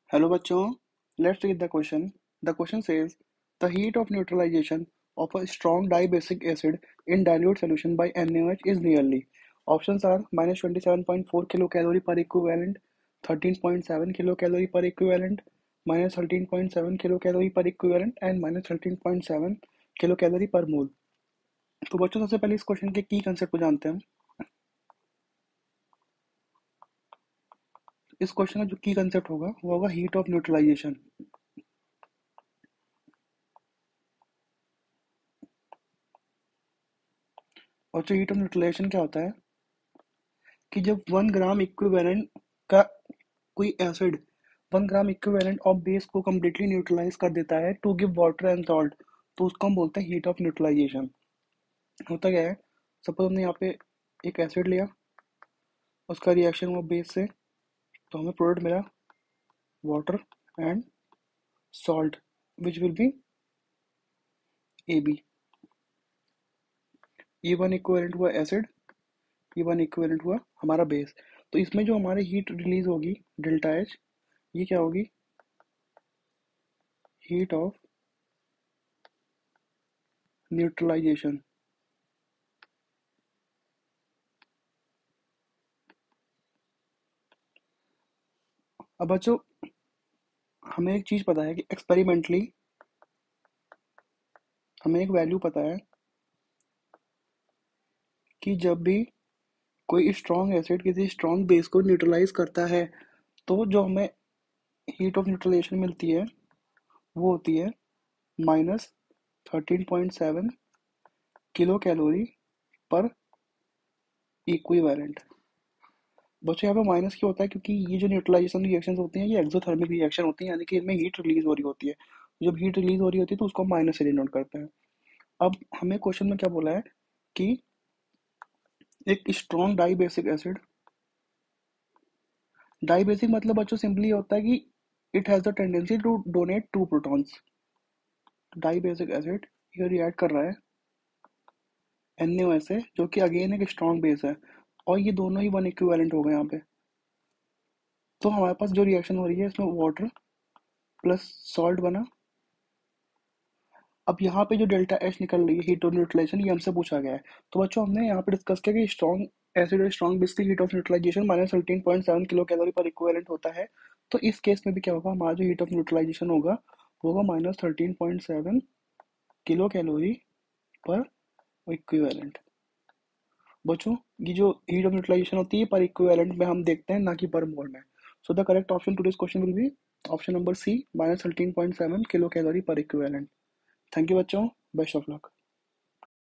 Hello बच्चों, let's read the question. The question says, the heat of neutralization of a strong dibasic acid in dilute solution by NaOH is nearly. Options are minus 27.4 kilocalorie per equivalent, 13.7 kilocalorie per equivalent, minus 13.7 kilocalorie per equivalent and minus 13.7 kilocalorie per mole. तो बच्चों सबसे पहले इस question के की concept को जानते हैं हम। इस क्वेश्चन का जो की कंसेप्ट होगा वो होगा हीट ऑफ न्यूट्रलाइजेशन। और जो हीट ऑफ न्यूट्रलाइजेशन क्या होता है कि जब 1 ग्राम इक्विवेलेंट का कोई acid 1 gram equivalent of base को कम्प्लीटली न्यूट्रलाइज कर देता है to give water and salt, तो उसको हम बोलते हैं हीट ऑफ न्यूट्रलाइजेशन। होता क्या है, सपोज हमने यहाँ पे एक एसिड लिया, उसका रिएक्शन हुआ बेस से, तो हमें प्रोडक्ट मिला water and salt which will be A B. ये वन इक्विवेलेंट हुआ एसिड, ये वन इक्विवेलेंट हुआ हमारा बेस। तो इसमें जो हमारी हीट रिलीज होगी डेल्टा एच, ये क्या होगी, हीट ऑफ न्यूट्रलाइजेशन। अब बच्चों हमें एक चीज पता है कि एक्सपेरिमेंटली हमें एक वैल्यू पता है कि जब भी कोई स्ट्रॉन्ग एसिड किसी स्ट्रॉन्ग बेस को न्यूट्रलाइज करता है तो जो हमें हीट ऑफ न्यूट्रलाइजेशन मिलती है वो होती है -13.7 किलो कैलोरी पर इक्विवेलेंट। बच्चों यहाँ पे माइनस क्यों होता है, क्योंकि ये जो न्यूट्रलाइजेशन रिएक्शन होती हैं ये एक्सोथर्मिक रिएक्शन होती हैं, यानी कि इनमें हीट रिलीज हो रही होती है। जब हीट रिलीज हो रही होती है तो उसको माइनस से डिनोट करते हैं। अब हमें क्वेश्चन में क्या बोला है कि एक strong dibasic acid, dibasic मतलब बच्चों सिंपली होता है कि it has the tendency to donate to protons. Dibasic acid ये रिएक्ट कर रहा है NaOH से, जो कि अगेन एक स्ट्रॉन्ग बेस है, और ये दोनों ही वन इक्विवेलेंट हो गए यहाँ पे। तो हमारे पास जो रिएक्शन हो रही है इसमें वाटर प्लस सॉल्ट बना। अब यहाँ पे जो डेल्टा एच निकल रही है हीट ऑफ न्यूट्रलाइजेशन, ये हमसे पूछा गया है। तो बच्चों हमने यहाँ पे डिस्कस किया कि स्ट्रॉन्ग एसिड और स्ट्रॉन्ग बेस की heat of neutralisation -13.7 kilo calorie per equivalent होता है। तो इस केस में भी क्या होगा, हमारा जो हीट ऑफ न्यूट्रलाइजेशन होगा वो होगा -13.7 किलो कैलोरी पर इक्विवेलेंट। बच्चों ये जो हीट ऑफ न्यूट्रलाइजेशन होती है पर इक्विवेलेंट में हम देखते हैं, ना कि पर मोल में। So the correct option to this question will be option number C, -13.7 kilo calorie per equivalent. Thank you बच्चों, बेस्ट ऑफ लक।